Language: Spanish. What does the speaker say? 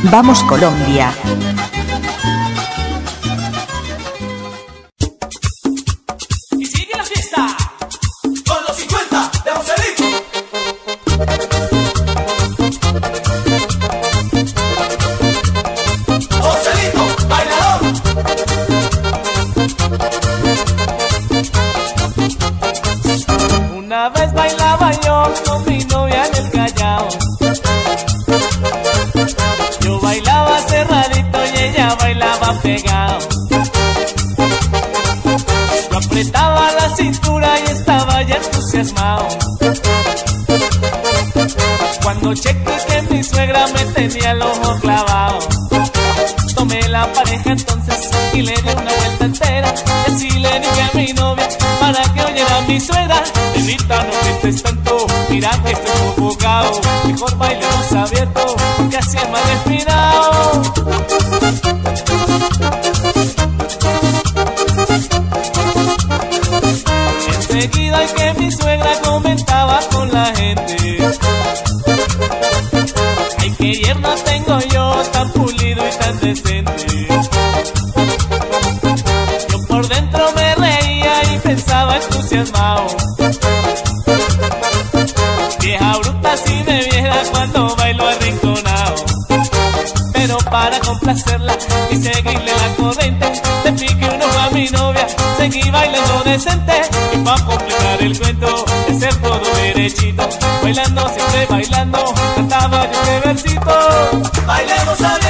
Vamos Colombia. Y sigue la fiesta con los 50 de Joselito. Joselito, bailador. Una vez bailaba yo con mi novia en el Callao. Yo bailaba cerradito y ella bailaba pegado. Yo apretaba la cintura y estaba ya entusiasmado. Cuando chequé que mi suegra me tenía el ojo clavado, tomé la pareja entonces y le di una vuelta entera. Y así le dije a mi novia para que oyera a mi suegra: Nenita, no grites tanto, mira que estoy sofocado. Mejor bailemos abierto, porque así es más respirado. Enseguida que mi suegra comentaba con la gente: ay, qué yerno tengo yo, tan pulido y tan decente. Yo por dentro me reía y pensaba entusiasmado: vieja bruta, si me viera cuando bailo arrinconado. Pero para complacerla y seguirle la corriente, le piqué un ojo a mi novia, seguí bailando decente. Y para completar el cuento de ser todo derechito, bailando, siempre bailando, cantaba yo este versito: bailemos a